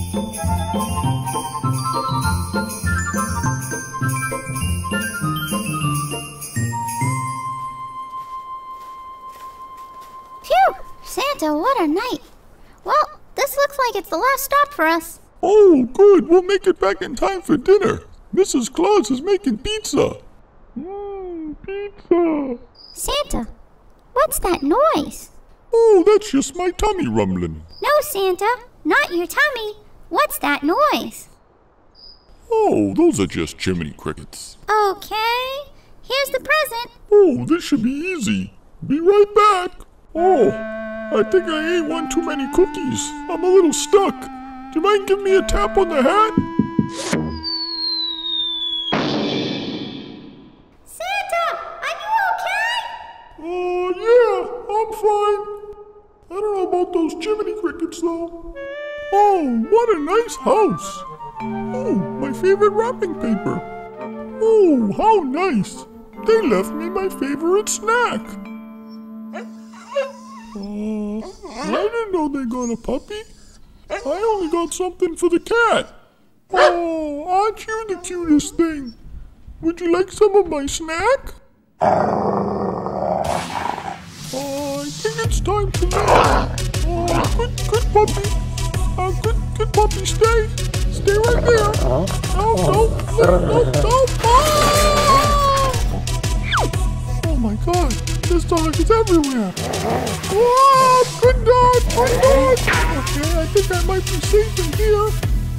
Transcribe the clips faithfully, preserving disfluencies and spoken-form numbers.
Phew! Santa, what a night. Well, this looks like it's the last stop for us. Oh, good. We'll make it back in time for dinner. Missus Claus is making pizza. Mmm, pizza. Santa, what's that noise? Oh, that's just my tummy rumbling. No, Santa, not your tummy. What's that noise? Oh, those are just chimney crickets. Okay, here's the present. Oh, this should be easy. Be right back. Oh, I think I ate one too many cookies. I'm a little stuck. Do you mind giving me a tap on the hat? Santa, are you okay? Oh, uh, yeah, I'm fine. I don't know about those chimney crickets, though. Oh, what a nice house. Oh, my favorite wrapping paper. Oh, how nice. They left me my favorite snack. Uh, I didn't know they got a puppy. I only got something for the cat. Oh, aren't you the cutest thing? Would you like some of my snack? Oh, I think it's time to leave. Oh, good, good puppy. Uh, good, good puppy, stay. Stay right there. No, no, no, no, no. Oh! Oh my God, this dog is everywhere. Oh, good dog, good dog. Okay, I think I might be safe in here.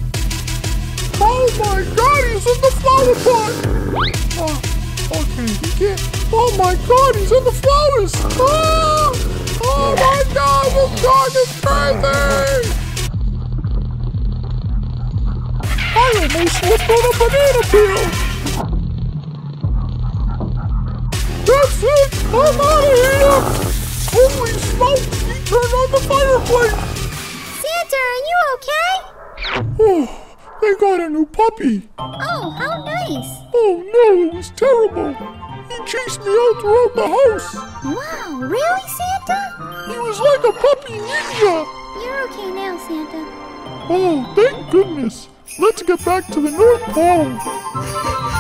Oh my God, he's in the flower pot. Oh, okay, he can't. Oh my God, he's in the flowers. Oh, oh my God, this dog is crazy. I almost slipped on a banana peel. That's it, I'm out of here. Holy smokes, he turned on the fireplace. Santa, are you okay? Oh, they got a new puppy. Oh, how nice. Oh no, it was terrible. He chased me out throughout the house. Wow, really, Santa? He was like a puppy ninja. You're okay now, Santa. Oh, thank goodness. Let's get back to the North Pole.